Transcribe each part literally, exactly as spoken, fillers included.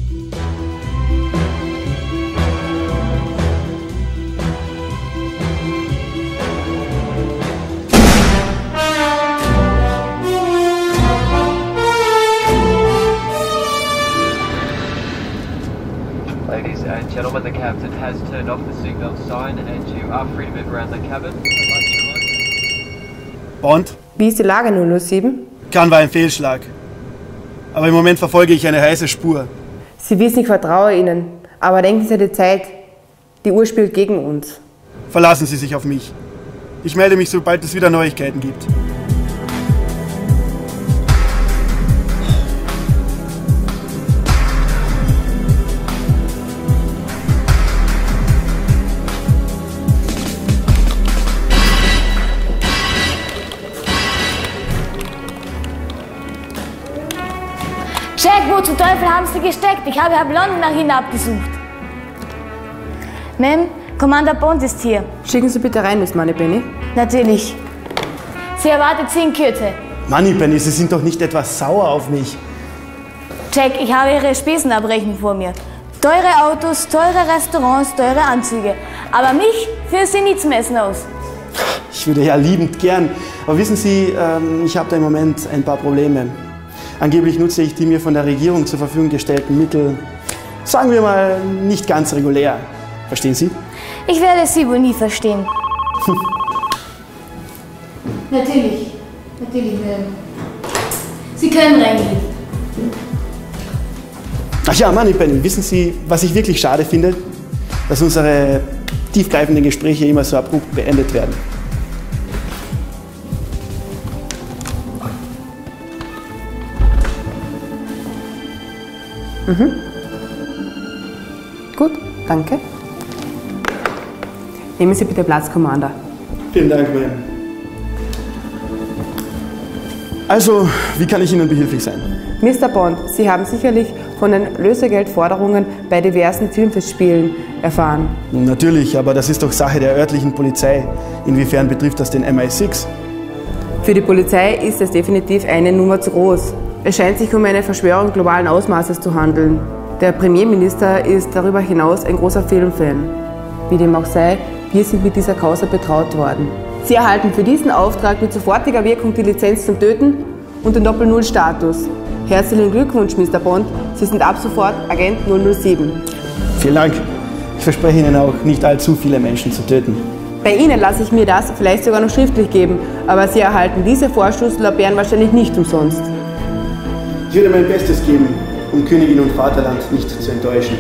Ladies and gentlemen, the captain has turned off the signal sign and you are free to move around the cabin. Bond? Wie ist die Lage, null null sieben? Cannes war ein Fehlschlag. Aber im Moment verfolge ich eine heiße Spur. Sie wissen, ich vertraue Ihnen. Aber denken Sie an die Zeit. Die Uhr spielt gegen uns. Verlassen Sie sich auf mich. Ich melde mich, sobald es wieder Neuigkeiten gibt. Jack, wo zum Teufel haben Sie gesteckt? Ich habe halb London nach Ihnen abgesucht. Ma'am, Commander Bond ist hier. Schicken Sie bitte rein, Miss Moneypenny. Natürlich. Sie erwartet Sie in Kürze. Moneypenny, Sie sind doch nicht etwas sauer auf mich. Jack, ich habe Ihre Spesenabrechnung vor mir. Teure Autos, teure Restaurants, teure Anzüge. Aber mich führen Sie nie zum Essen aus. Ich würde ja liebend gern. Aber wissen Sie, ähm, ich habe da im Moment ein paar Probleme. Angeblich nutze ich die mir von der Regierung zur Verfügung gestellten Mittel, sagen wir mal, nicht ganz regulär. Verstehen Sie? Ich werde Sie wohl nie verstehen. Natürlich. Natürlich, Madame. Sie können reingehen. Ach ja, Moneypenny, wissen Sie, was ich wirklich schade finde? Dass unsere tiefgreifenden Gespräche immer so abrupt beendet werden. Mhm. Gut, danke. Nehmen Sie bitte Platz, Commander. Vielen Dank, Ma'am. Also, wie kann ich Ihnen behilflich sein? Mister Bond, Sie haben sicherlich von den Lösegeldforderungen bei diversen Filmfestspielen erfahren. Natürlich, aber das ist doch Sache der örtlichen Polizei. Inwiefern betrifft das den M I sechs? Für die Polizei ist es definitiv eine Nummer zu groß. Es scheint sich um eine Verschwörung globalen Ausmaßes zu handeln. Der Premierminister ist darüber hinaus ein großer Filmfan. Wie dem auch sei, wir sind mit dieser Causa betraut worden. Sie erhalten für diesen Auftrag mit sofortiger Wirkung die Lizenz zum Töten und den Doppel-Null-Status. Herzlichen Glückwunsch, Mister Bond. Sie sind ab sofort Agent null null sieben. Vielen Dank. Ich verspreche Ihnen auch, nicht allzu viele Menschen zu töten. Bei Ihnen lasse ich mir das vielleicht sogar noch schriftlich geben, aber Sie erhalten diese Vorschusslorbeeren wahrscheinlich nicht umsonst. Ich werde mein Bestes geben, um Königin und Vaterland nicht zu enttäuschen.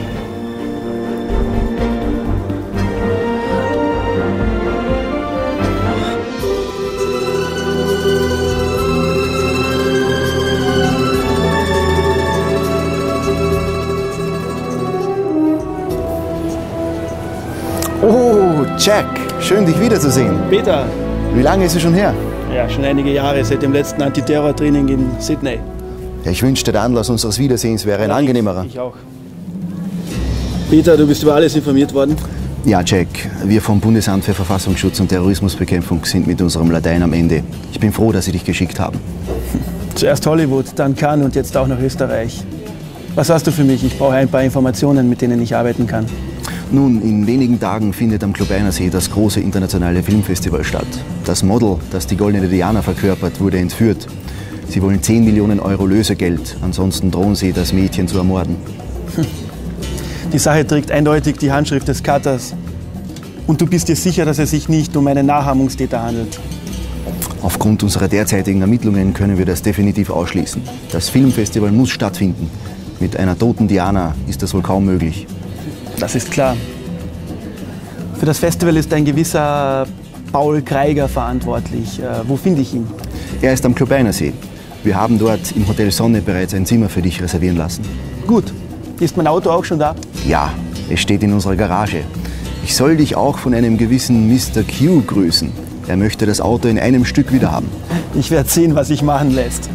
Oh, Jack, schön dich wiederzusehen. Peter. Wie lange ist es schon her? Ja, schon einige Jahre, seit dem letzten Antiterror-Training in Sydney. Ja, ich wünschte, der Anlass unseres Wiedersehens wäre ein angenehmerer. Ich auch. Peter, du bist über alles informiert worden? Ja, Jack, wir vom Bundesamt für Verfassungsschutz und Terrorismusbekämpfung sind mit unserem Latein am Ende. Ich bin froh, dass sie dich geschickt haben. Zuerst Hollywood, dann Cannes und jetzt auch noch Österreich. Was hast du für mich? Ich brauche ein paar Informationen, mit denen ich arbeiten kann. Nun, in wenigen Tagen findet am Klobeinersee das große internationale Filmfestival statt. Das Model, das die Goldene Diana verkörpert, wurde entführt. Sie wollen zehn Millionen Euro Lösegeld, ansonsten drohen sie, das Mädchen zu ermorden. Die Sache trägt eindeutig die Handschrift des Cutters. Und du bist dir sicher, dass es sich nicht um einen Nachahmungstäter handelt? Aufgrund unserer derzeitigen Ermittlungen können wir das definitiv ausschließen. Das Filmfestival muss stattfinden. Mit einer toten Diana ist das wohl kaum möglich. Das ist klar. Für das Festival ist ein gewisser Paul Kreiger verantwortlich. Äh, wo finde ich ihn? Er ist am Klobeinersee. Wir haben dort im Hotel Sonne bereits ein Zimmer für dich reservieren lassen. Gut. Ist mein Auto auch schon da? Ja, es steht in unserer Garage. Ich soll dich auch von einem gewissen Mister Q grüßen. Er möchte das Auto in einem Stück wieder haben. Ich werde sehen, was sich machen lässt.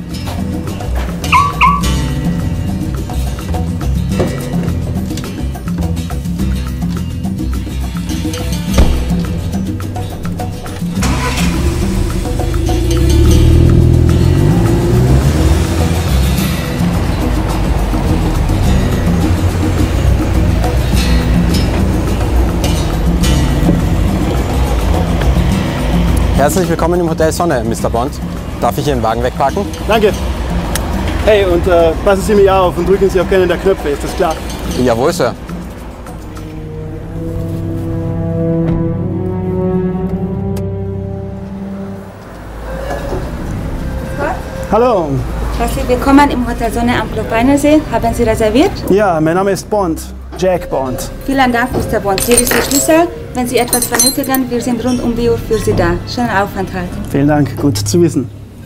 Herzlich willkommen im Hotel Sonne, Mister Bond. Darf ich Ihren Wagen wegparken? Danke. Hey, und äh, passen Sie mir auf und drücken Sie auf keinen der Knöpfe, ist das klar? Jawohl, Sir. Hallo. Herzlich willkommen im Hotel Sonne am Klopeinersee. Haben Sie reserviert? Ja, mein Name ist Bond, Jack Bond. Vielen Dank, Mister Bond. Hier ist Ihr Schlüssel. Wenn Sie etwas benötigen, wir sind rund um die Uhr für Sie da. Schönen Aufenthalt. Vielen Dank, gut zu wissen.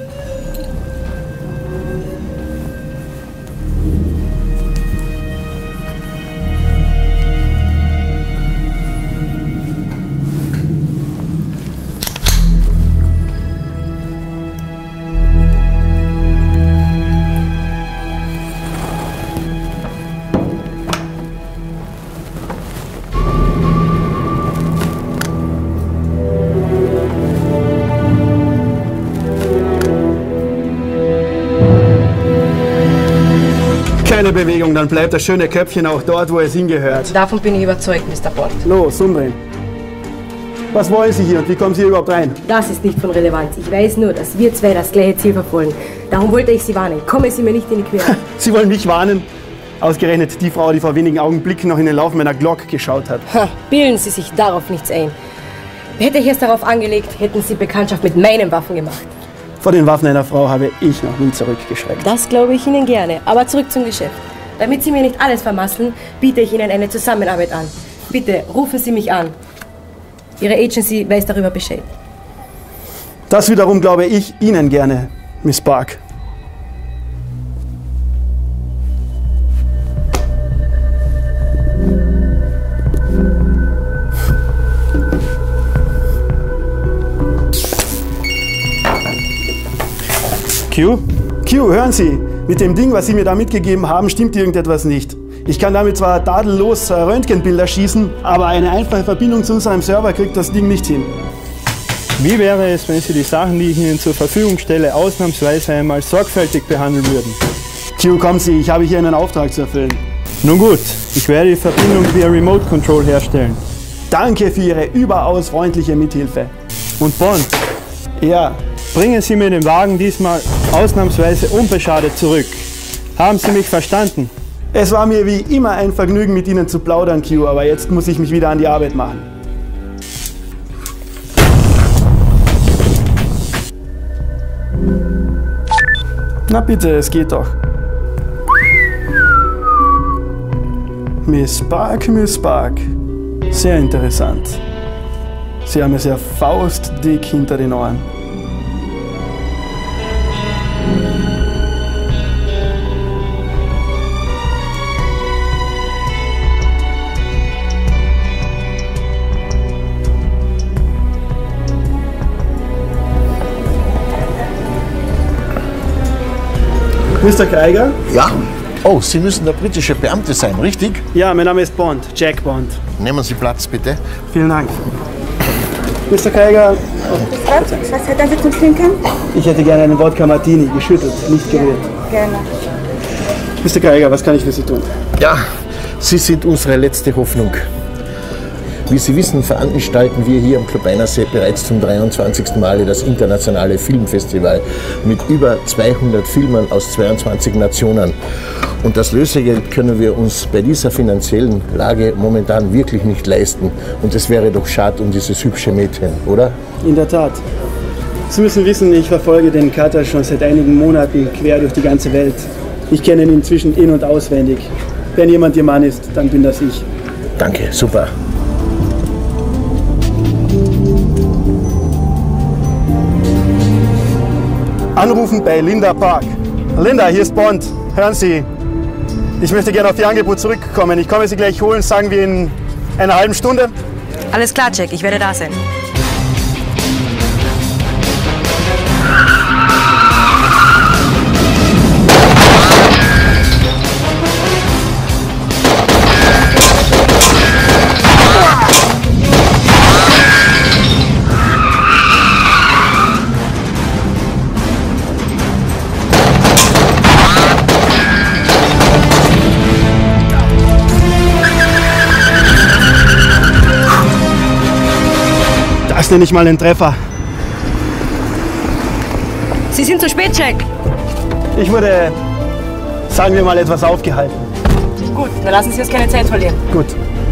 Keine Bewegung, dann bleibt das schöne Köpfchen auch dort, wo es hingehört. Davon bin ich überzeugt, Mister Bond. Los, umdrehen. Was wollen Sie hier und wie kommen Sie hier überhaupt rein? Das ist nicht von Relevanz. Ich weiß nur, dass wir zwei das gleiche Ziel verfolgen. Darum wollte ich Sie warnen. Kommen Sie mir nicht in die Quere. Sie wollen mich warnen? Ausgerechnet die Frau, die vor wenigen Augenblicken noch in den Lauf meiner Glock geschaut hat. Ha, bilden Sie sich darauf nichts ein. Hätte ich es darauf angelegt, hätten Sie Bekanntschaft mit meinen Waffen gemacht. Vor den Waffen einer Frau habe ich noch nie zurückgeschreckt. Das glaube ich Ihnen gerne. Aber zurück zum Geschäft. Damit Sie mir nicht alles vermasseln, biete ich Ihnen eine Zusammenarbeit an. Bitte rufen Sie mich an. Ihre Agency weiß darüber Bescheid. Das wiederum glaube ich Ihnen gerne, Miss Park. Q? Q, hören Sie, mit dem Ding, was Sie mir da mitgegeben haben, stimmt irgendetwas nicht. Ich kann damit zwar tadellos Röntgenbilder schießen, aber eine einfache Verbindung zu unserem Server kriegt das Ding nicht hin. Wie wäre es, wenn Sie die Sachen, die ich Ihnen zur Verfügung stelle, ausnahmsweise einmal sorgfältig behandeln würden? Q, kommen Sie, ich habe hier einen Auftrag zu erfüllen. Nun gut, ich werde die Verbindung via Remote Control herstellen. Danke für Ihre überaus freundliche Mithilfe. Und Bond, Ja, bringen Sie mir den Wagen diesmal ausnahmsweise unbeschadet zurück. Haben Sie mich verstanden? es war mir wie immer ein Vergnügen, mit Ihnen zu plaudern, Q, aber jetzt muss ich mich wieder an die Arbeit machen. Na bitte, es geht doch. Miss Park, Miss Park. Sehr interessant. Sie haben es ja faustdick hinter den Ohren. Mister Geiger? Ja. Oh, Sie müssen der britische Beamte sein, richtig? Ja, mein Name ist Bond, Jack Bond. Nehmen Sie Platz, bitte. Vielen Dank. Mister Geiger, Was hätten Sie zum Trinken? ich hätte gerne einen Wodka Martini, geschüttelt, nicht gerührt. Gerne. Mister Geiger, was kann ich für Sie tun? Ja, Sie sind unsere letzte Hoffnung. Wie Sie wissen, veranstalten wir hier am Klopeinersee bereits zum dreiundzwanzigsten Male das internationale Filmfestival mit über zweihundert Filmern aus zweiundzwanzig Nationen. Und das Lösegeld können wir uns bei dieser finanziellen Lage momentan wirklich nicht leisten. Und es wäre doch schade um dieses hübsche Mädchen, oder? In der Tat. Sie müssen wissen, ich verfolge den Cutter schon seit einigen Monaten quer durch die ganze Welt. Ich kenne ihn inzwischen in- und auswendig. Wenn jemand Ihr Mann ist, dann bin das ich. Danke, super. Anrufen bei Linda Park. Linda, hier ist Bond. Hören Sie, ich möchte gerne auf Ihr Angebot zurückkommen. Ich komme Sie gleich holen, sagen wir in einer halben Stunde. Alles klar, Jack, ich werde da sein. Das nenne ich mal einen Treffer. Sie sind zu spät, Jack. Ich wurde, sagen wir mal, etwas aufgehalten. Gut, dann lassen Sie uns keine Zeit verlieren. Gut.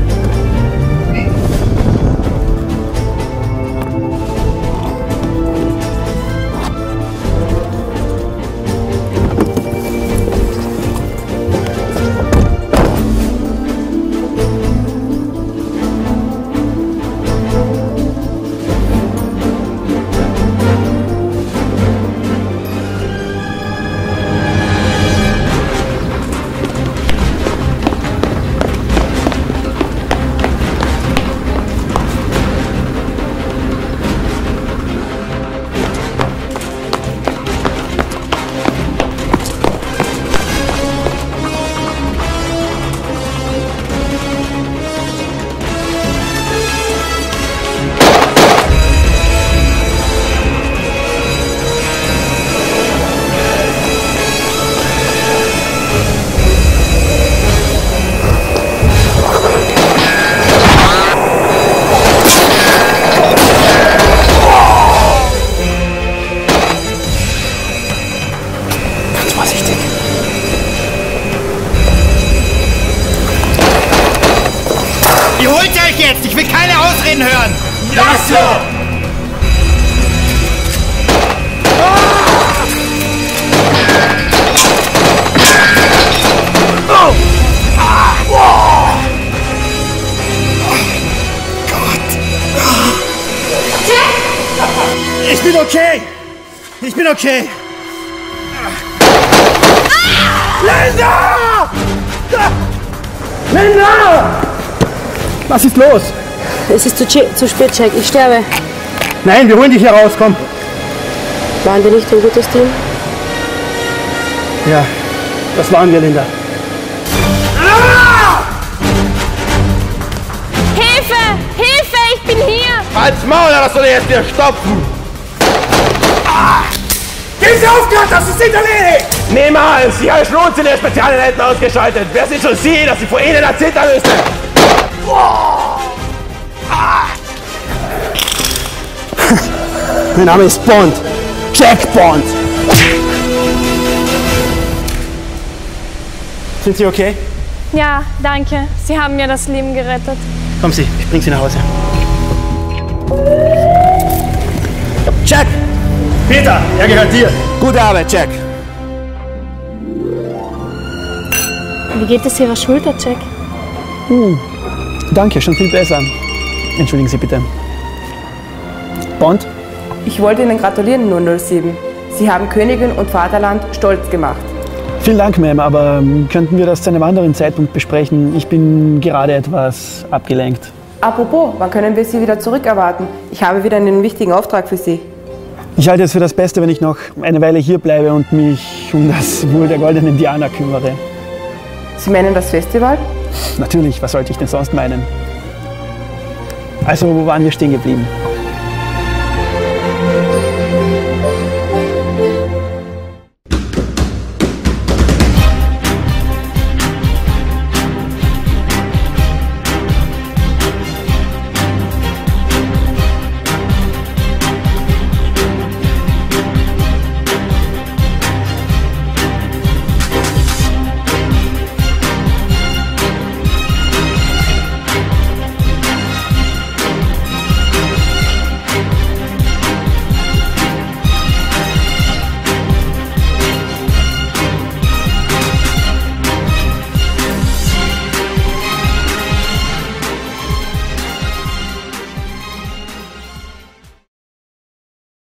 Wie holt ihr euch jetzt? Ich will keine Ausreden hören! Lass so! Oh! Ah! Oh! Gott! Ich bin okay! Ich bin okay! Linda! Linda! Was ist los? Es ist zu, zu spät, Jack. Ich sterbe. Nein, wir holen dich hier raus, komm. Waren wir nicht ein gutes Team? Ja, das waren wir, Linda. Ah! Hilfe! Hilfe! Ich bin hier! Halt's Maul, das soll ich jetzt hier stopfen! Ah! Geben Sie auf, Gott, das ist nicht erledigt! Niemals! Die Herr Schlund sind der Spezialeinheiten ausgeschaltet! Wer sind schon Sie, dass Sie vor Ihnen erzittern müssen? Ah! Mein Name ist Bond. Jack Bond. Sind Sie okay? Ja, danke. Sie haben mir das Leben gerettet. Kommen Sie, ich bring Sie nach Hause. Jack! Peter, er gehört dir. Gute Arbeit, Jack. Wie geht es Ihrer Schulter, Jack? Hm. Danke, schon viel besser. Entschuldigen Sie bitte. Bond? Ich wollte Ihnen gratulieren, null null sieben. Sie haben Königin und Vaterland stolz gemacht. Vielen Dank, Ma'am, aber könnten wir das zu einem anderen Zeitpunkt besprechen? Ich bin gerade etwas abgelenkt. Apropos, wann können wir Sie wieder zurückerwarten? Ich habe wieder einen wichtigen Auftrag für Sie. Ich halte es für das Beste, wenn ich noch eine Weile hier bleibe und mich um das Wohl der goldenen Diana kümmere. Sie meinen das Festival? Natürlich, was sollte ich denn sonst meinen? Also, wo waren wir stehen geblieben?